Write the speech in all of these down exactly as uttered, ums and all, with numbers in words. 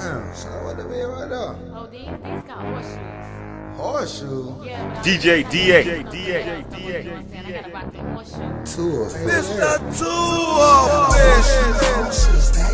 Damn, so what the hell right there? Oh, these, these got horseshoes. Horseshoe? Yeah, D J D A. D A. D A. I gotta rock the horseshoe. Two of Mister Two Official.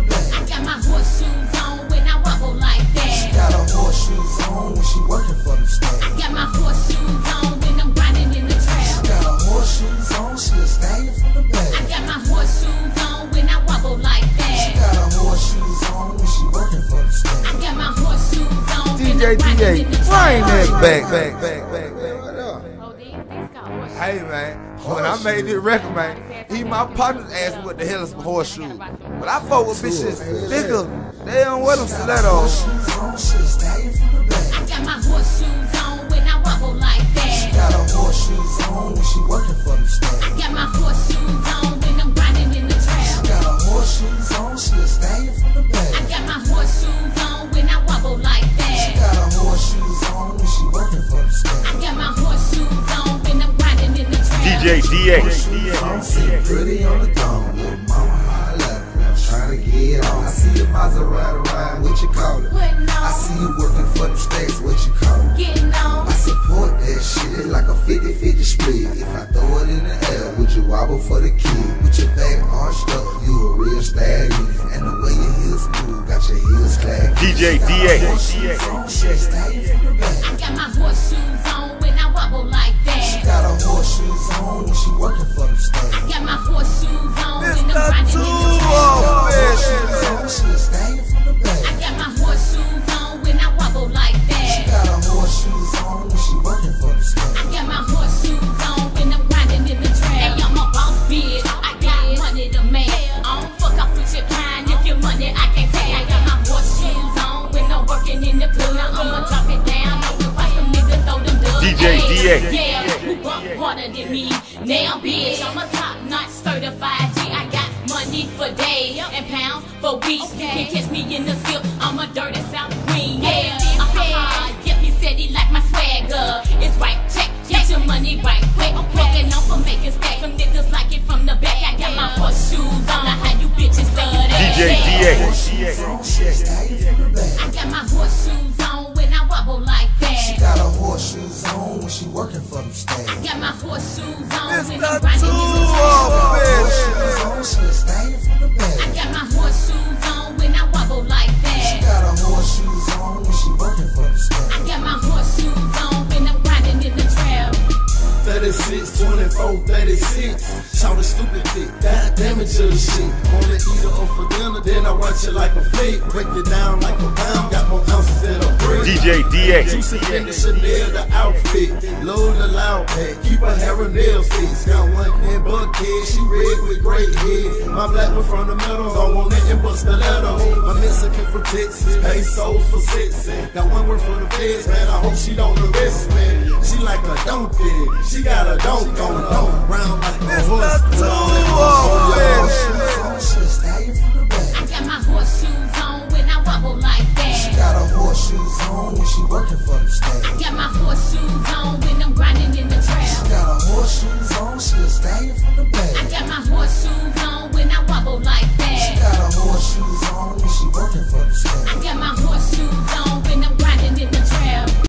I got my horseshoes on when I wobble like that. She got her horseshoes on when she working for them stairs. I got my horseshoes on when I'm grinding in the trap. She got her horseshoes on, she a stallion from the back. I got my horseshoes on when I wobble like that. She got her horseshoes on when she working for them stairs. I got my horseshoes on D when J I'm D A, grinding in the trap. bring that back, back, back, back, back, right there. Oh, these, these got horseshoes. Hey man, when I made this record, man, even my partners asked me what the hell is some horseshoes. But I fuck with bitches nigga, they don't wear them stilettos. Horseshoes on, she a stallion from the back. I got my horseshoes on when I wobble like She that. got her horseshoes on when she working for them stairs. I got my horseshoes on when I'm grinding in the She trap. got her horseshoes on, she a stallion from the back. I got my horseshoes on when I wobble like She that. got her horseshoes on when she working for them stairs. I got my horseshoes on when I'm grinding in the trap. D J D A. I'm sitting pretty on the throne, little mama holla at me. I'm trying to get on. I see your Maserati ride, what you call it? Putting I on, see you working for them stacks, what you call it? getting on. I support that shit, it's like a fifty fifty split. If I throw it in the air, would you wobble for the kid? With your back arched up, you a real stallion. And the way your heels move, got your heels clad. D J D A. She a stallion from the back. I got my horseshoes on when I wobble like She that. got her horseshoes on when she working for them stacks. I got my horseshoes on when I'm Mister grinding Two in the trap. Official. She a stallion from the back. I got my horseshoes on when I wobble like She that. got her horseshoes on when she working for them stacks. I got my horseshoes on when I'm grinding in the trap. Hey, I'm a boss bitch. I got money to make. I don't fuck off with your kind. If your money I can't pay. I got my horseshoes on when I'm working in the club. Now I'ma drop it down. Don't you watch them niggas throw them dubs. D J D A. Yeah, who bump harder than me? Now, bitch, I'm a top-notch certified G. I got money for days and pounds for weeks. Can't catch me in the silk. I'm a dirty South Queen. Yeah, uh-huh. Yep, he said he like my swagger. It's right, check, get your money right quick. I'm fucking off for making stacks. Some niggas like it from the back. I got my horseshoes on. Now how you bitches love that? D J D A. She a stallion from the back. I got my horseshoes on when I wobble like She that. got her horseshoes on when she working for them stacks. Got my horseshoes on when Mister I'm grinding Two in the trap. Horseshoes on, she a stallion from the I back. got my horseshoes on when I wobble like She that. got her horseshoes on when she working for them stacks. I got my horseshoes on when I'm grinding in the trap. thirty-six, twenty-four, thirty-six. Shout a stupid dick, god damn it to the shit. Wanna eat her up for dinner, then I watch it like a flick. Break it down like a pound, got more ounces than a brick. D J D A. Juicy in the Chanel, the outfit. Load the loud pack, keep her hair and nails fixed. Got one in buckhead, she red with great head. My black one from the middle, don't want nothing but stilettos. My Mexican from Texas, pesos for six. Got one word for the feds, man, I hope she don't arrest me. She like a donkey, she got a donk on her. Round like